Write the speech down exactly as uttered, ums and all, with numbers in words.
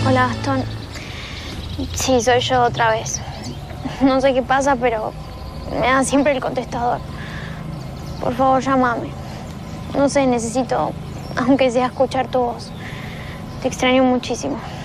Hola, Gastón. Sí, soy yo otra vez. No sé qué pasa, pero me da siempre el contestador. Por favor, llámame. No sé, necesito, aunque sea escuchar tu voz. Te extraño muchísimo.